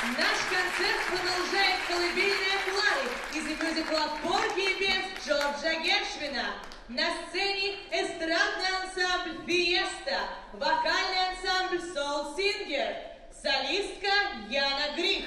Наш концерт продолжает колыбельная Клары из мюзикла «Порки и бес» Джорджа Гершвина. На сцене эстрадный ансамбль «Фиеста», вокальный ансамбль «Soul Singer», солистка Яна Грих.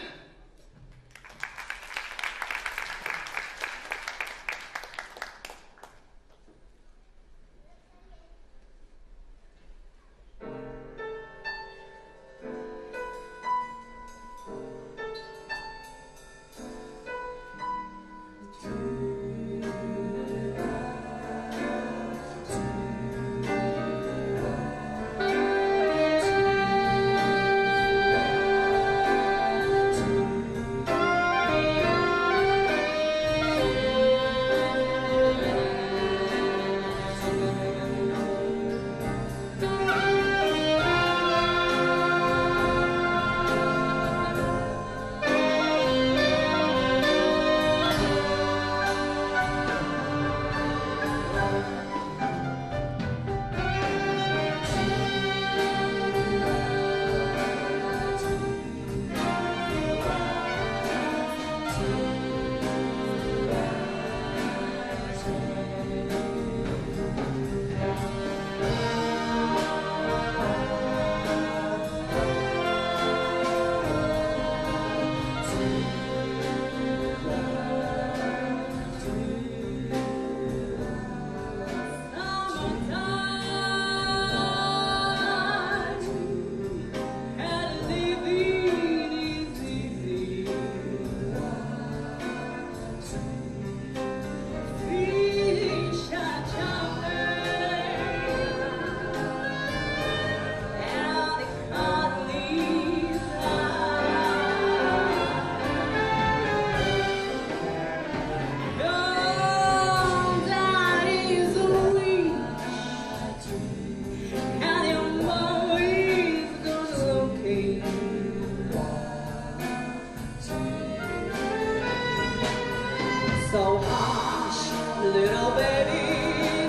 So hush, little baby,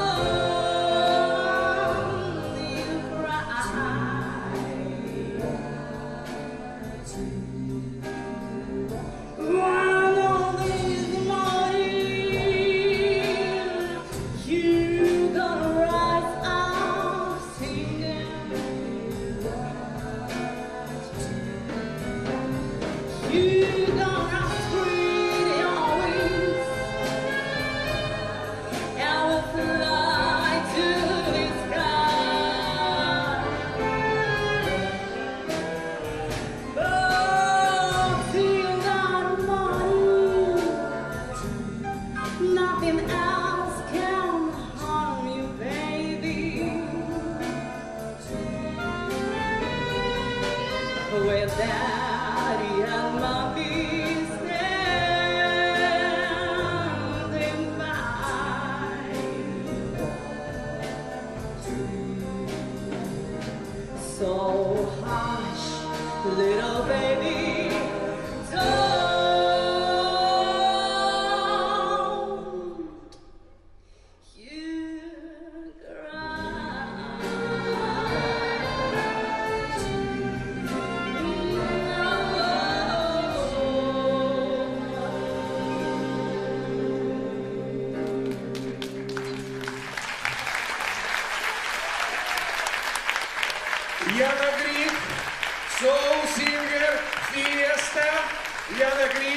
don't need to cry. One of these mornings, you gonna rise up singing. You gonna spread your wings and we'll fly to the sky. Oh, till that morning, nothing else can harm you, baby. With Daddy and Mommy standing by, so hush, little baby, don't you Яна Грих, Soul Singer, Fiesta, Яна Грих.